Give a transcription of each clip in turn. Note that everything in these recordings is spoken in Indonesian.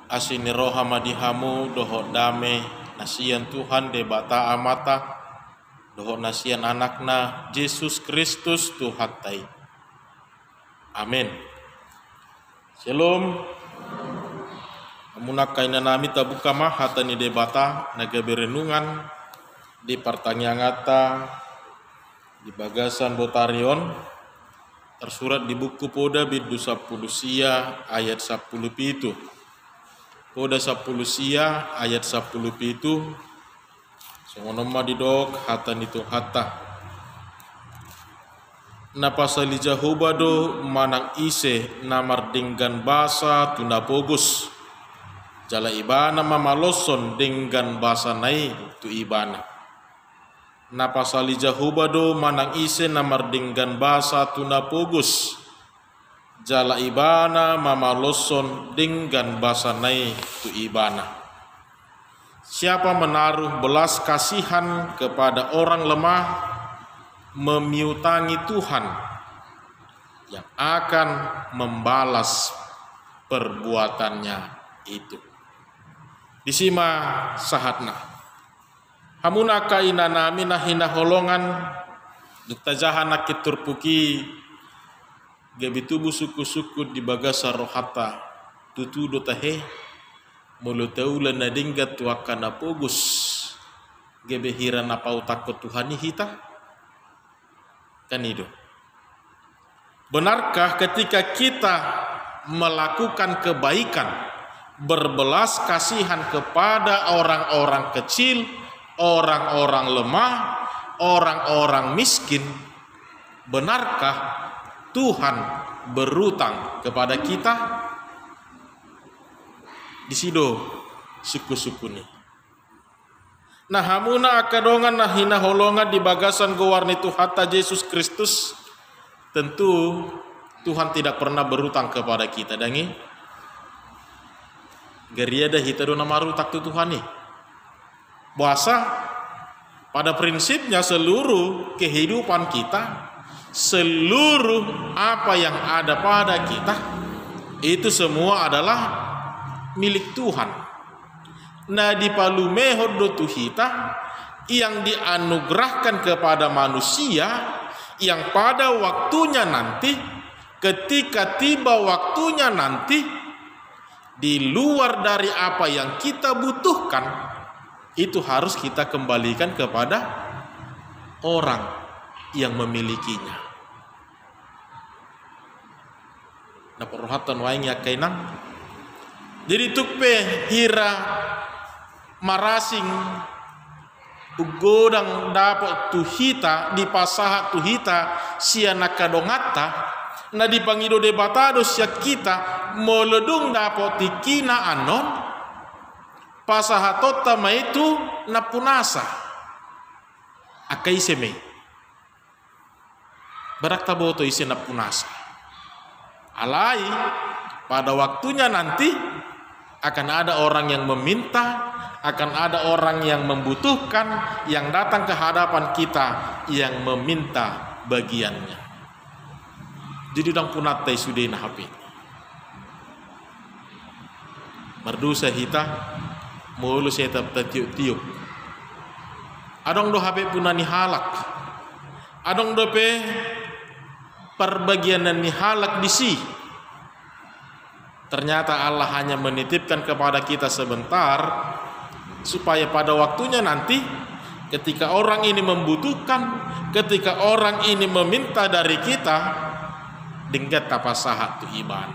asini roha madihamu doho dame nasian Tuhan de bata amata doho nasian anakna Yesus Kristus Tuhan tai. Amin. Shalom. Amunak kaina nami tabuka mahata ni debata naga berenungan di pertanyaan di bagasan Botarion tersurat di buku Poda Bidu 10 sia ayat 10 pitu. Poda 10 sia ayat 10 pitu. Songonoma didok hata nitu hata. Napasali jahubado manang ise namar dinggan basa tunda pogus. Jala ibana mamaloson dengan bahasa nai tu ibana. Napasali jahubado manang ise namar dengan bahasa tuna pogus. Jala ibana mamaloson dengan bahasa nai tu ibana. Siapa menaruh belas kasihan kepada orang lemah, memiutangi Tuhan yang akan membalas perbuatannya itu. Disima sahatna hamuna kaina nami nahina holongan dukta jahana kiturpuki gebitubu suku-suku di bagasa rohata tutu dotahe mulutaula nadingga tuakana pogus gebehira napau takut Tuhani hita kan itu. Benarkah ketika kita melakukan kebaikan berbelas kasihan kepada orang-orang kecil, orang-orang lemah, orang-orang miskin, benarkah Tuhan berutang kepada kita? Di sido suku-suku ni. Nah hamuna akadongan nahina holongan di bagasan gowarni Tuhata Yesus Kristus. Tentu Tuhan tidak pernah berutang kepada kita dangi. Geriada hita dona maru tak tu Tuhan ni. Bahasa pada prinsipnya seluruh kehidupan kita, seluruh apa yang ada pada kita itu semua adalah milik Tuhan. Nah di palumeho do tuhita yang dianugerahkan kepada manusia yang pada waktunya nanti, ketika tiba waktunya nanti, di luar dari apa yang kita butuhkan, itu harus kita kembalikan kepada orang yang memilikinya. Nah perhatian waingnya kainang. Jadi tukpe hira marasing ugodang dapat tuhita di pasaha tuhita siana kadongata. Na di pangido debatado siya kita moledung dapat tikina anon pasahatota maitu napunasa akai seme barak taboto isi napunasa alai pada waktunya nanti akan ada orang yang meminta, akan ada orang yang membutuhkan yang datang ke hadapan kita yang meminta bagiannya. Jadi dang punatai sudah na hape. Mardusa hita mulu saya tap tiup. Adong do hape punani halak. Adong do pe perbagianan ni halak disi. Ternyata Allah hanya menitipkan kepada kita sebentar supaya pada waktunya nanti ketika orang ini membutuhkan, ketika orang ini meminta dari kita, denggat tapasahat tu iban.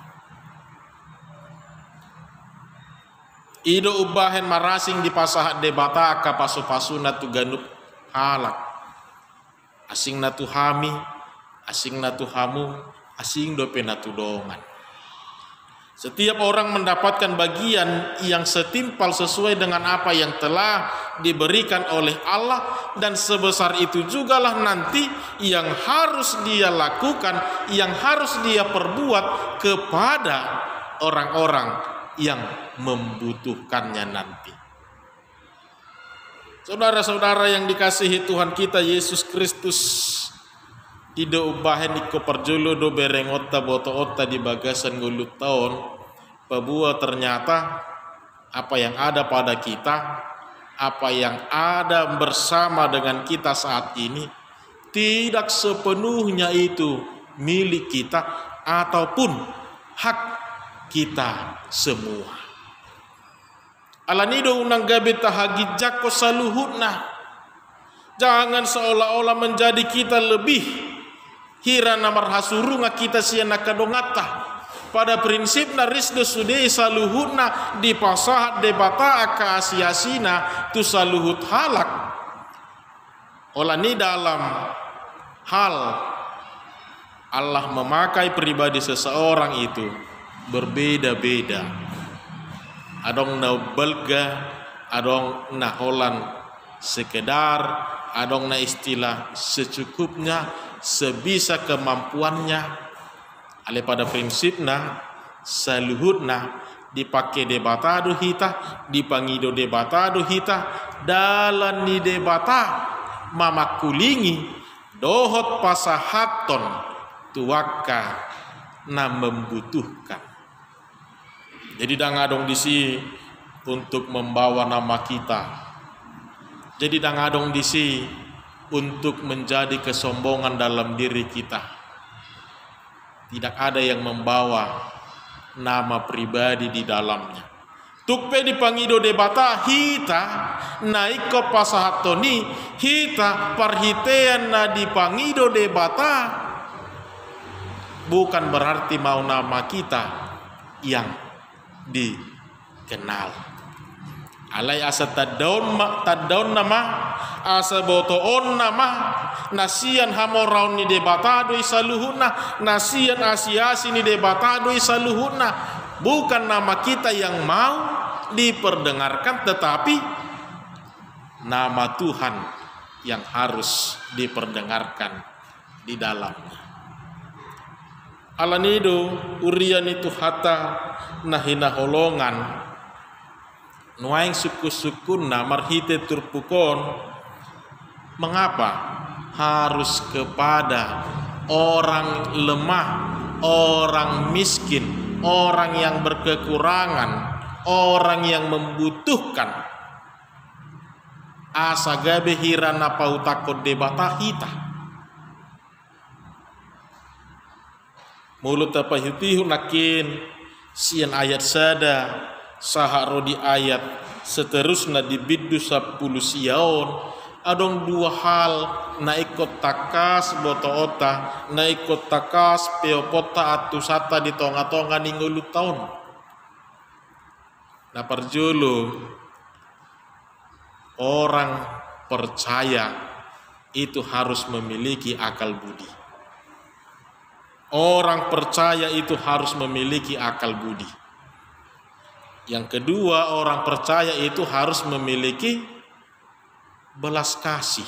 Ido ubahen marasing di pasahat debata ka pasu-pasu na tu ganup halak. Asing na tu hami, asing na tu hamu, asing dope na tu dongan. Setiap orang mendapatkan bagian yang setimpal sesuai dengan apa yang telah diberikan oleh Allah, dan sebesar itu jugalah nanti yang harus dia lakukan, yang harus dia perbuat kepada orang-orang yang membutuhkannya nanti. Saudara-saudara yang dikasihi Tuhan kita Yesus Kristus, Ido ubahen iko perjolo do berengota boto ota di bagasan ngulut tahun bahwa ternyata apa yang ada pada kita, apa yang ada bersama dengan kita saat ini tidak sepenuhnya itu milik kita ataupun hak kita semua. Alanido unang gabi tahagijak ko saluhutna. Jangan seolah-olah menjadi kita lebih hira namar hasurunga kita sia nakadongata. Pada prinsipna risdo sude saluhutna di pasahat debata aka asiasina tu saluhut halak. Olah ni dalam hal Allah memakai pribadi seseorang itu berbeda-beda. Adong na belga, adong na holan sekedar, adong na istilah secukupnya, sebisa kemampuannya. Ale pada prinsipna saluhutna dipakai debatado hita, dipangido debatado hita, dalam ni debata mamakulingi dohot pasahaton tuwaka na membutuhkan. Jadi dangadong disi untuk membawa nama kita. Jadi dangadong disi untuk menjadi kesombongan dalam diri kita. Tidak ada yang membawa nama pribadi di dalamnya. Tukpe dipangido debata hita naiko pasahatoni hita parhitean na dipangido debata bukan berarti mau nama kita yang dikenal. Alai asa tadaun nama asa botoon nama nasian hamoraun ni debatado isaluhuna nasian asiasi ni debatado isaluhuna. Bukan nama kita yang mau diperdengarkan, tetapi nama Tuhan yang harus diperdengarkan di dalamnya. Alanido urian itu hata nahina holongan nuaing suku-sukuna marhite turpukon. Mengapa harus kepada orang lemah, orang miskin, orang yang berkekurangan, orang yang membutuhkan? Asa gabe hirana pautakot debata hita. Mulut apa hutihu nakin sian ayat sada saharo di ayat seterusnya di biddu 10 siaon. Adong dua hal na ikut takas botoota na ikut takas peopota atusata di tonga-tonga ninggulu tahun. Na perjulu orang percaya itu harus memiliki akal budi. Orang percaya itu harus memiliki akal budi. Yang kedua, orang percaya itu harus memiliki belas kasih.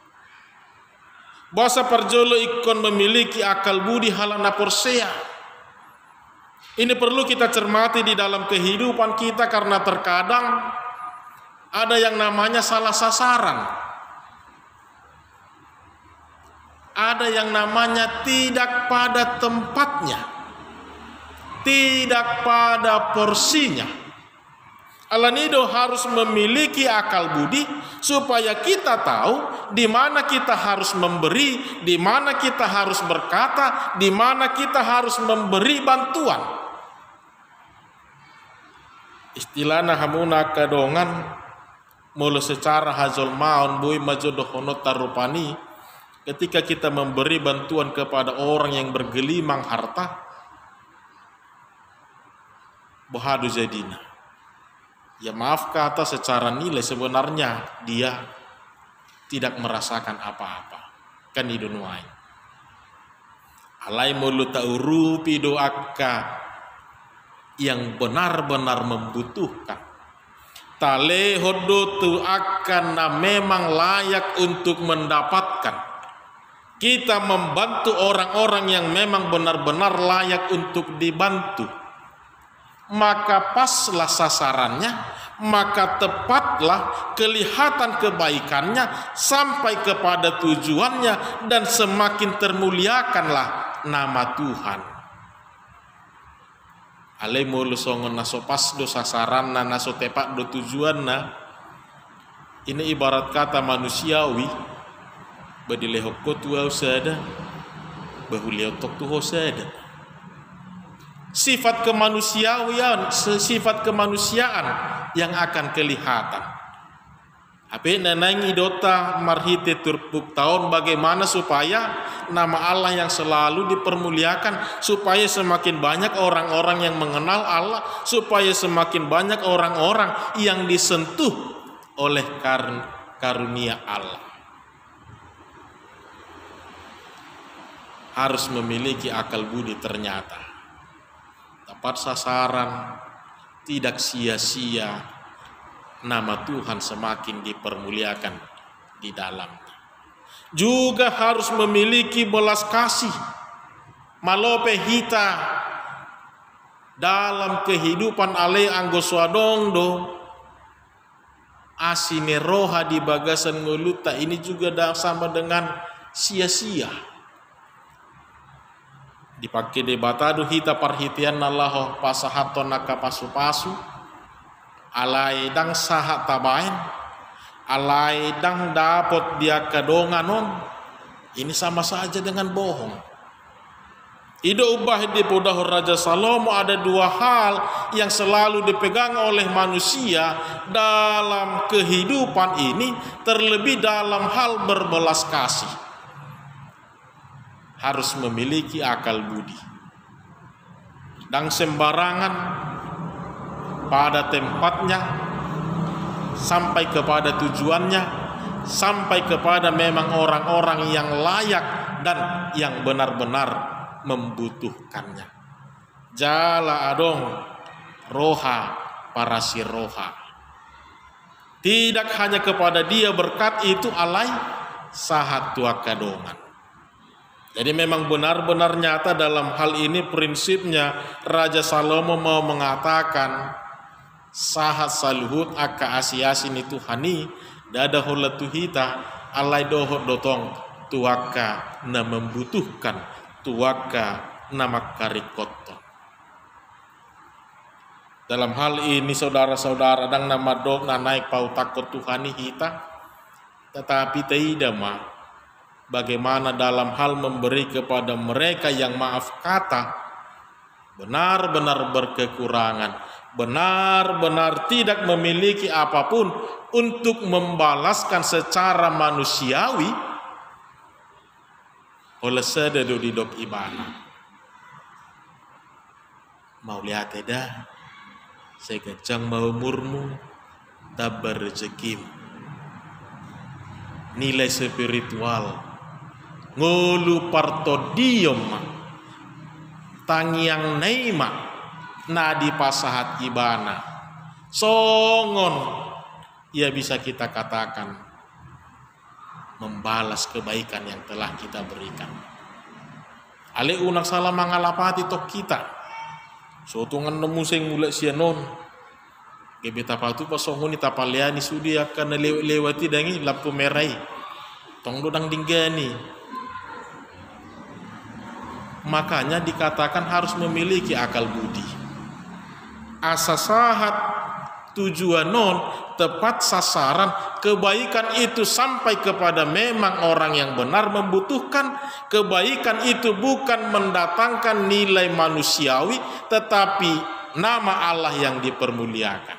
Bahasa perjolo ikon memiliki akal budi halana porsea. Ini perlu kita cermati di dalam kehidupan kita, karena terkadang ada yang namanya salah sasaran. Ada yang namanya tidak pada tempatnya, tidak pada porsinya. Alanido harus memiliki akal budi supaya kita tahu di mana kita harus memberi, di mana kita harus berkata, di mana kita harus memberi bantuan. Istilahna hamuna kadongan mulu secara hazol maun bui majodohonot tarupani. Ketika kita memberi bantuan kepada orang yang bergelimang harta, bohadu jadina. Ya maaf kata secara nilai sebenarnya dia tidak merasakan apa-apa. Kan idunuai. Alai mulu taurupi doaka yang benar-benar membutuhkan. Tale hodotu akan memang layak untuk mendapatkan. Kita membantu orang-orang yang memang benar-benar layak untuk dibantu. Maka paslah sasarannya, maka tepatlah kelihatan kebaikannya sampai kepada tujuannya, dan semakin termuliakanlah nama Tuhan. alai mulu songon naso pas do sasaran na naso tepat do tujuan na. Ini ibarat kata manusiawi badilehok kotua usada bahuliautok tu hosada. Sifat kemanusiaan yang akan kelihatan. Ape nanangi dota marhite turpuk tahun bagaimana supaya nama Allah yang selalu dipermuliakan, supaya semakin banyak orang-orang yang mengenal Allah, supaya semakin banyak orang-orang yang disentuh oleh karunia Allah. Harus memiliki akal budi ternyata. Tepat sasaran, tidak sia-sia, nama Tuhan semakin dipermuliakan di dalamnya. Juga harus memiliki belas kasih, malope hita dalam kehidupan ale anggo swadongdo, asine roha di bagasan nguluta ini juga sama dengan sia-sia. Dipakai debatadu hita perhitian Allah pasahaton naka pasu-pasu alai dang sahat tabain alai dang dapot dia kadonganon, ini sama saja dengan bohong. Ido ubah di podahur Raja Salomo ada dua hal yang selalu dipegang oleh manusia dalam kehidupan ini, terlebih dalam hal berbelas kasih. Harus memiliki akal budi. Dan sembarangan pada tempatnya, sampai kepada tujuannya, sampai kepada memang orang-orang yang layak dan yang benar-benar membutuhkannya. Jala adong roha para siroha. Tidak hanya kepada dia berkat itu alai sahat tua kadongan. Jadi memang benar-benar nyata dalam hal ini prinsipnya Raja Salomo mau mengatakan sahat saluhut aka asiasin itu hani dada hola tuhita alai dohot dotong tuaka na membutuhkan tuaka na makarikoton. Dalam hal ini saudara-saudara dang nama dok na naik pau takut Tuhani hita, tetapi tidak mah. Bagaimana dalam hal memberi kepada mereka yang maaf kata benar-benar berkekurangan, benar-benar tidak memiliki apapun untuk membalaskan secara manusiawi oleh sedadu di dok ibana. Mau lihat eda, saya kejang mau murmu dabar rezekim, nilai spiritual ngulu partodium tangiang neima nadi pasahat ibana songon, ia bisa kita katakan membalas kebaikan yang telah kita berikan. Ale unak salah mangalapati tok kita sotungan nemu sing mulai sianon gebeta patu pasongoni tapaliani sudi akan lewati dangi lampu merai tong dodang dinggani. Makanya dikatakan harus memiliki akal budi. Asa sahat tujuan non tepat sasaran, kebaikan itu sampai kepada memang orang yang benar membutuhkan. Kebaikan itu bukan mendatangkan nilai manusiawi, tetapi nama Allah yang dipermuliakan.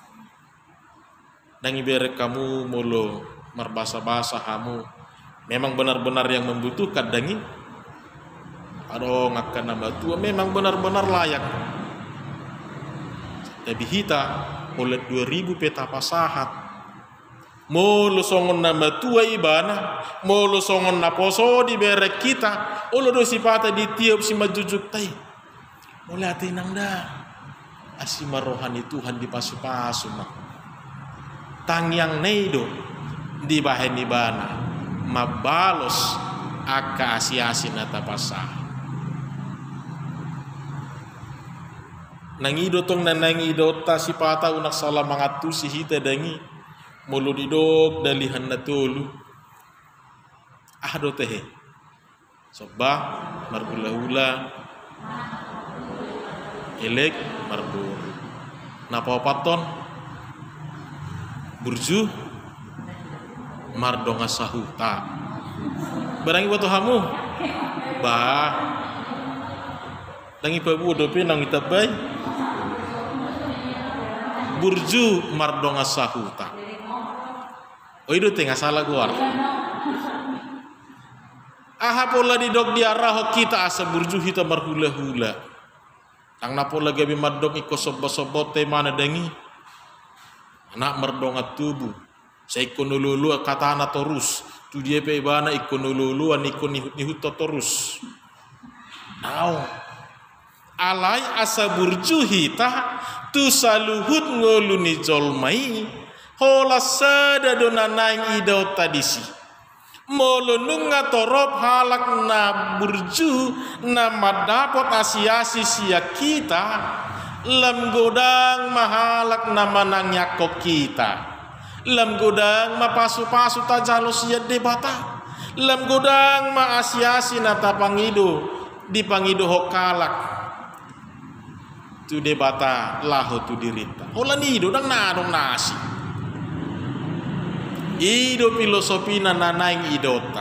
Dan ibarat kamu mulu merbasa-basa kamu memang benar-benar yang membutuhkan dangi aduh akan nama tua memang benar-benar layak. Tapi hita oleh 2000 peta pasahat mulu songon nama tua ibana mulu songon naposo di berek kita ulu do sifata di tiup si majujuk tai mulai hati nang dah asima rohani Tuhan di pasu-pasu mah tangyang neido di bahen ibana mabalos aka asi-asi nata pasah. Nangido tong nanangido ta si pata unak salah mangatu si hita dangi mulu didok dalihan natulu ahdo tehe sobah margula-ula elek marburu. Napa paton burju mardonga sahuta. Barangi batu hamu bah dangi pabu dope nang itabai burju mardonga sahuta. Oh itu tengah salah gua. Aha pola di dog diarah kita asa burju hita marhula-hula. Tang napola gabi madong iko sobo-sobote mana dengi. Anak merdonga tubuh. Sa iko nululu katana torus. Tu dia pe ibana iko nululu an iko nihut torus. Nau. Alai asa burju hita tu saluhut ngoluni jolmai. Hola sada donanaing idau tadisi. Molonunga torop halak na burju na madapot asiasi sia kita lam godang mahalak na manangyako kita lam godang mapasu-pasu tajalo sia debata lam godang maasiasi na tapangido di pangido hokalak tu debata laho tu dirita hola nido dang nadong nasi. Ido filosofi na nanaing idota.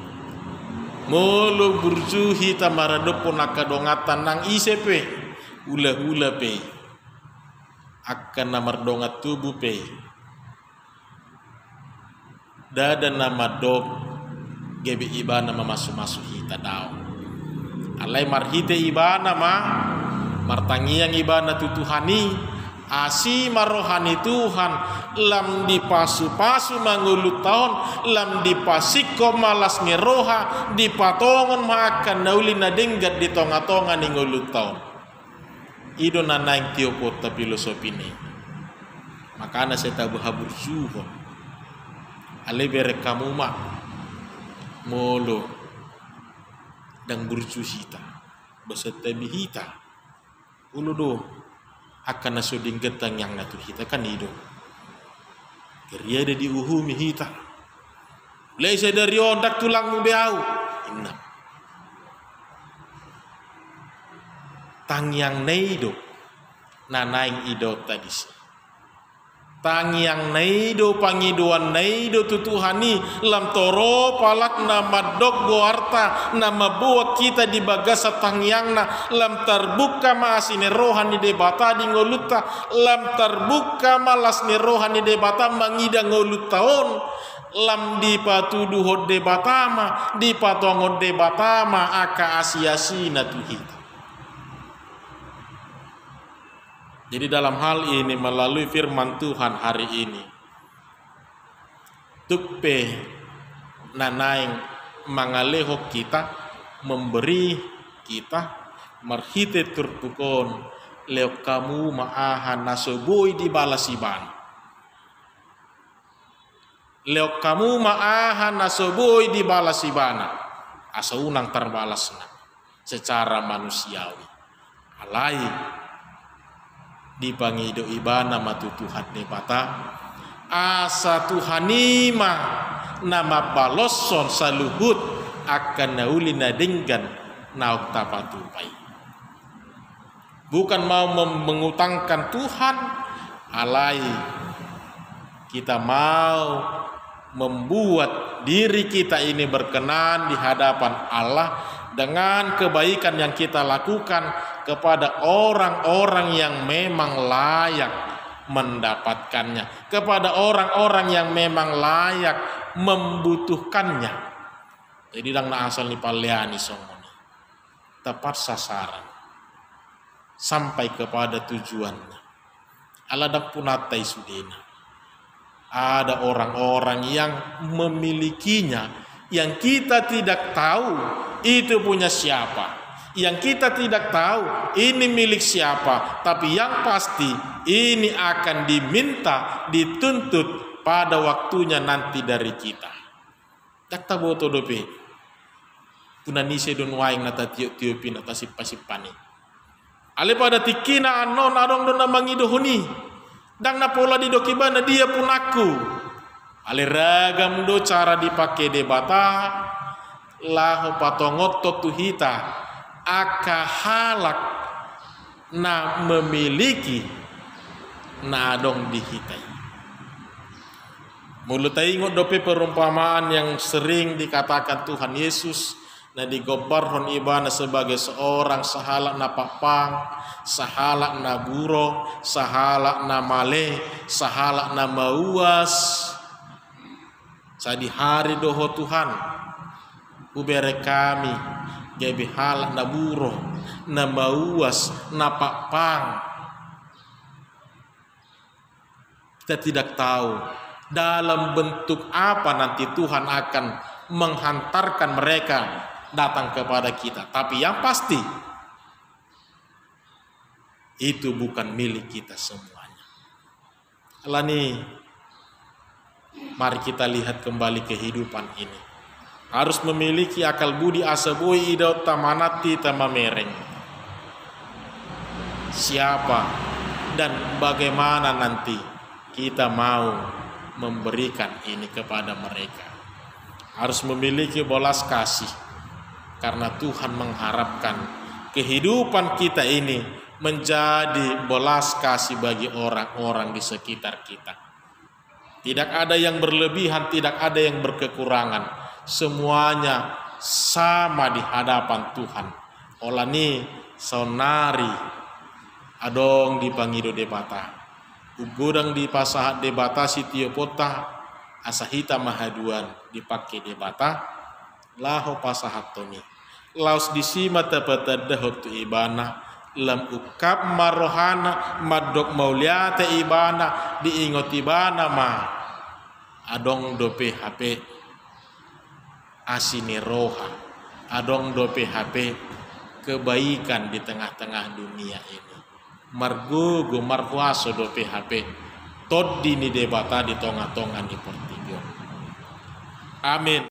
Molo burju hita maradopo nakadongatan nang isepe hula-hula pe. Akan namardongat tubuh pe. Dada nama dog gebe ibana mamasu-masu hita daw. Alai marhite ibana ma martangiang ibana tutuhani. Asi marohani Tuhan lam dipasu-pasu mangulut tahun lam dipasiko malas ngeroha dipatongon makan naulina denggat di tonga-tonga ni ngulut tahun. Ido nanaing tiokota filosofi ni. Makana saya tabu habur suhon. Ale bere kamu mak molo dang burjuhita besetebi hita uludo akan nasuding getang yang natu hita kan hidup keria ada di uhumi hita lesa dari ondak tulangmu beau inap tang yang neido nanaing idot tadi tang yang neido pangiduan neido tutuhani lam toro palak nama dog goarta nama buat kita di bagasa tang yang na lam terbuka masine rohani debata di ngoluta lam terbuka malas ni rohani debata mangida ngolut taon lam dipatuduh hod debatama dipatongod debatama aka asiasina tuhita. Jadi dalam hal ini melalui firman Tuhan hari ini tukpe nanaing mangaleho kita memberi kita marhite turpukon leo kamu maahan nasoboi di balasiban leo kamu maahan nasoboi di balasibana asa unang terbalasna secara manusiawi alai dipangido ibana matu Tuhan nebata asa Tuhanima nama baloson saluhut akan naulina denggan nauk tapatupai bukan mau mengutangkan Tuhan alai kita mau membuat diri kita ini berkenan di hadapan Allah dengan kebaikan yang kita lakukan kepada orang-orang yang memang layak mendapatkannya, kepada orang-orang yang memang layak membutuhkannya. Jadi dang na asal ni paleani songoni. Tepat sasaran. Sampai kepada tujuannya. Aladak punatai sudena. Ada orang-orang yang memilikinya yang kita tidak tahu itu punya siapa. Yang kita tidak tahu ini milik siapa, tapi yang pasti ini akan diminta, dituntut pada waktunya nanti dari kita. Dakta boto dope. Punanise don waing nata tiup nata sipani. Ale pada tikina anon adong don namangidohuni. Dang na pola di dokibana dia pun aku. Ale ragam do cara dipakai debata laho patongot tuhita aka halak na memiliki na adong dihitai. Mulut ingot dope perumpamaan yang sering dikatakan Tuhan Yesus na digobarhon ibana sebagai seorang sahalak na papang, sahalak na buro, sahalak na male, sahalak na mauas. Sa di hari doho Tuhan ubere kami gabi halak na buro, na mauas, na papang. Kita tidak tahu dalam bentuk apa nanti Tuhan akan menghantarkan mereka datang kepada kita. Tapi yang pasti itu bukan milik kita semuanya. Alani, mari kita lihat kembali kehidupan ini. Harus memiliki akal budi asabui idau tamanati tamamereng. Siapa dan bagaimana nanti kita mau memberikan ini kepada mereka. Harus memiliki belas kasih, karena Tuhan mengharapkan kehidupan kita ini menjadi belas kasih bagi orang-orang di sekitar kita. Tidak ada yang berlebihan, tidak ada yang berkekurangan. Semuanya sama di hadapan Tuhan. Olani sonari adong di pangido debata. Ugudang di pasahat debata sitio pota asahita mahaduan dipakai debata laho pasahat toni laos disima tapata dahotu ibana lam ukap marohana madok mauliate ibana diingot ibana ma adong dope HP asini roha adong dope HP kebaikan di tengah-tengah dunia ini. Margo marhuaso do PHP tod dini debata di tonga-tonga di Portigio. Amin.